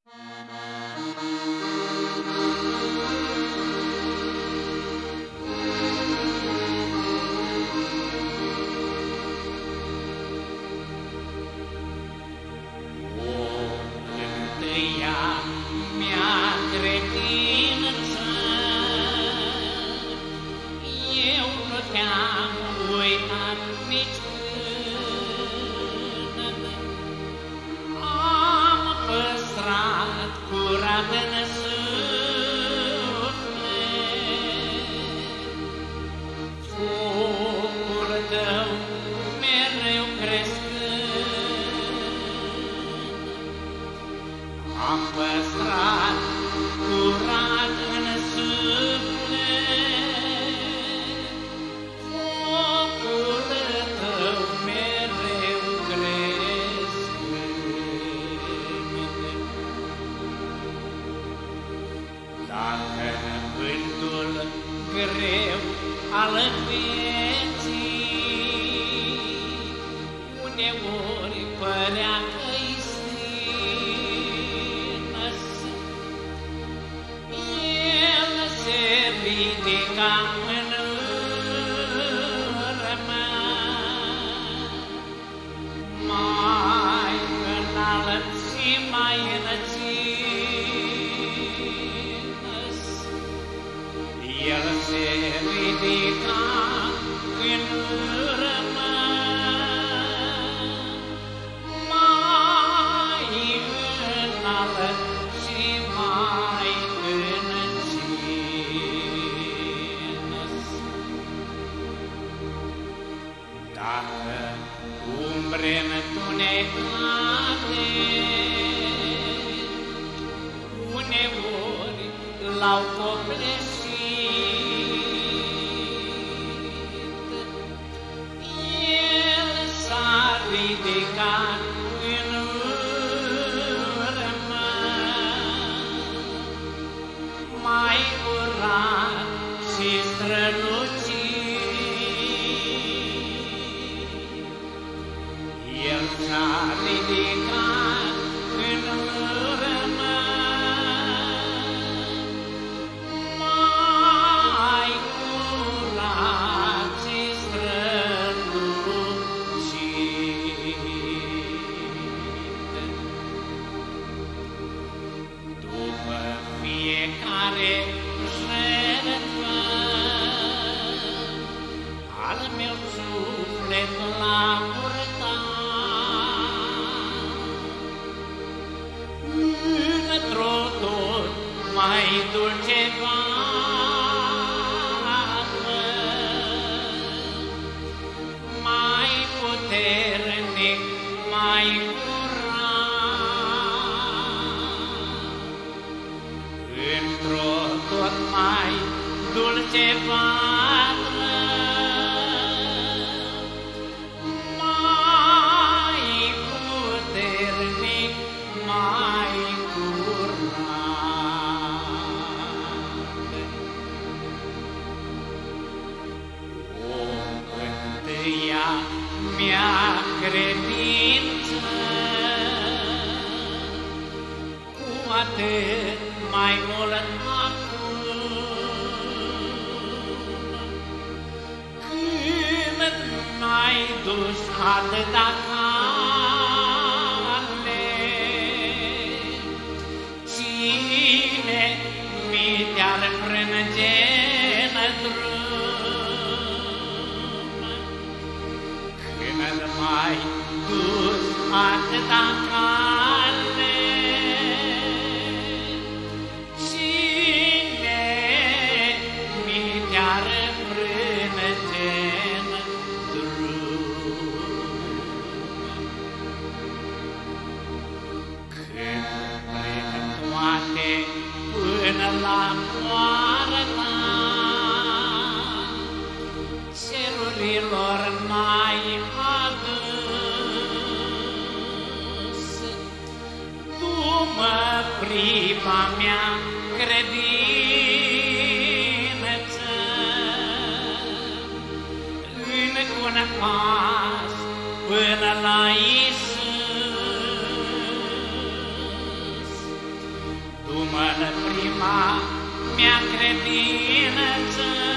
Am păstrat curat în suflet, focul tău mereu crescând. Dacă vântul greu al vieții uneori părea că-i ridica în urmă, mai înalt și mai înălțit. El se ridica în urmă, mai înalt și mai dacă umbre întunecate uneori l-au copleșit, el s-a ridicat în urmă, mai curat și strălucit. El s-a ridicat în urmă, mai curat și strălucit. După fiecare jertfă, al meu suflet l-a purtat într-o tot mai dulce vatră, mai puternic, mai curat, într-o tot mai dulce vatră, mai puternic, mai curat. O întâia mea credință, cu atât mai mult acum, când n-ai dus atâta cale, cine mi te-ar frânge în drum? Când m-ai dus atâta cale, cine mi te-ar frânge în drum? Când prin toate până la moartă cerurilor n-ai adus, tu mă priva mea credință, încă un pas până la Iisus, Numai prima mea credință